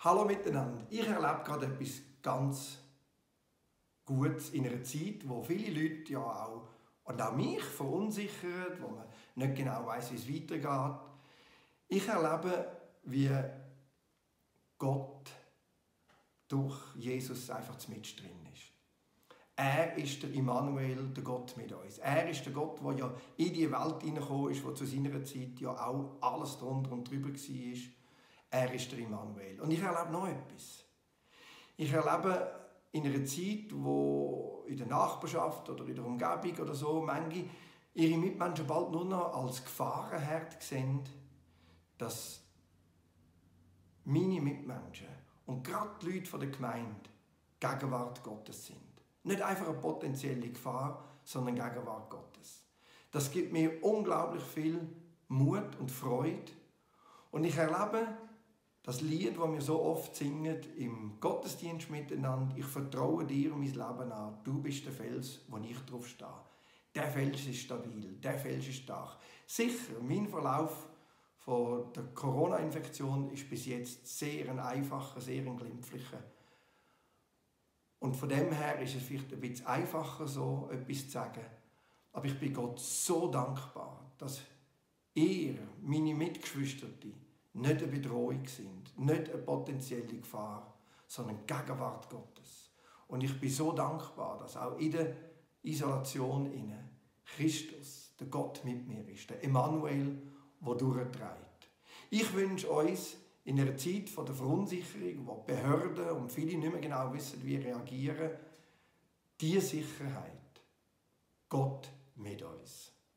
Hallo miteinander. Ich erlebe gerade etwas ganz Gutes in einer Zeit, wo viele Leute ja auch, und auch mich, verunsichern, wo man nicht genau weiss, wie es weitergeht. Ich erlebe, wie Gott durch Jesus einfach mit drin ist. Er ist der Immanuel, der Gott mit uns. Er ist der Gott, der ja in die Welt hineingekommen ist, der zu seiner Zeit ja auch alles drunter und drüber war. Er ist der Immanuel. Und ich erlebe noch etwas. Ich erlebe in einer Zeit, wo in der Nachbarschaft oder in der Umgebung oder so manche ihre Mitmenschen bald nur noch als Gefahrenherd sehen, dass meine Mitmenschen und gerade die Leute der Gemeinde Gegenwart Gottes sind. Nicht einfach eine potenzielle Gefahr, sondern Gegenwart Gottes. Das gibt mir unglaublich viel Mut und Freude. Und ich erlebe das Lied, das wir so oft singen im Gottesdienst miteinander: Ich vertraue dir mein Leben an, du bist der Fels, wo ich drauf stehe. Der Fels ist stabil, der Fels ist stark. Sicher, mein Verlauf von der Corona-Infektion ist bis jetzt sehr ein einfacher, sehr ein glimpflicher. Und von dem her ist es vielleicht ein bisschen einfacher, so etwas zu sagen. Aber ich bin Gott so dankbar, dass ihr, meine Mitgeschwister, nicht eine Bedrohung sind, nicht eine potenzielle Gefahr, sondern die Gegenwart Gottes. Und ich bin so dankbar, dass auch in der Isolation Christus, der Gott mit mir ist, der Immanuel, der durchträgt. Ich wünsche uns in einer Zeit der Verunsicherung, wo die Behörden und viele nicht mehr genau wissen, wie reagieren, diese Sicherheit. Gott mit uns.